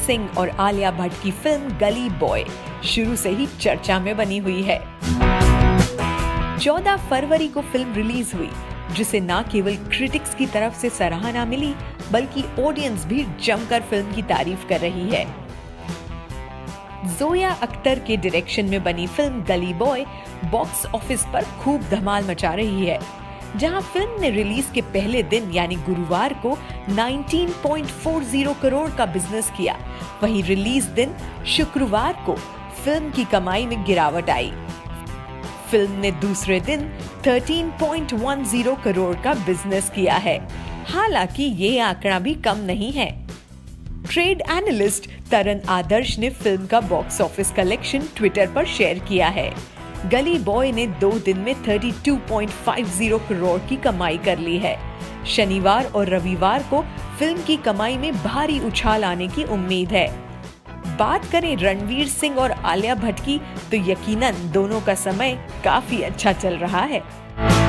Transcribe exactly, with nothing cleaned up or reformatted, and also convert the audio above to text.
सिंह और आलिया भट्ट की फिल्म गली बॉय शुरू से ही चर्चा में बनी हुई है। चौदह फरवरी को फिल्म रिलीज हुई, जिसे न केवल क्रिटिक्स की तरफ से सराहना मिली बल्कि ऑडियंस भी जमकर फिल्म की तारीफ कर रही है। जोया अख्तर के डायरेक्शन में बनी फिल्म गली बॉय बॉक्स ऑफिस पर खूब धमाल मचा रही है। जहां फिल्म ने रिलीज के पहले दिन यानी गुरुवार को उन्नीस पॉइंट चार करोड़ का बिजनेस किया, वहीं रिलीज दिन शुक्रवार को फिल्म की कमाई में गिरावट आई। फिल्म ने दूसरे दिन तेरह पॉइंट एक शून्य करोड़ का बिजनेस किया है। हालांकि ये आंकड़ा भी कम नहीं है। ट्रेड एनालिस्ट तरन आदर्श ने फिल्म का बॉक्स ऑफिस कलेक्शन ट्विटर पर शेयर किया है। गली बॉय ने दो दिन में बत्तीस पॉइंट पाँच शून्य करोड़ की कमाई कर ली है। शनिवार और रविवार को फिल्म की कमाई में भारी उछाल आने की उम्मीद है। बात करें रणवीर सिंह और आलिया भट्ट की, तो यकीनन दोनों का समय काफी अच्छा चल रहा है।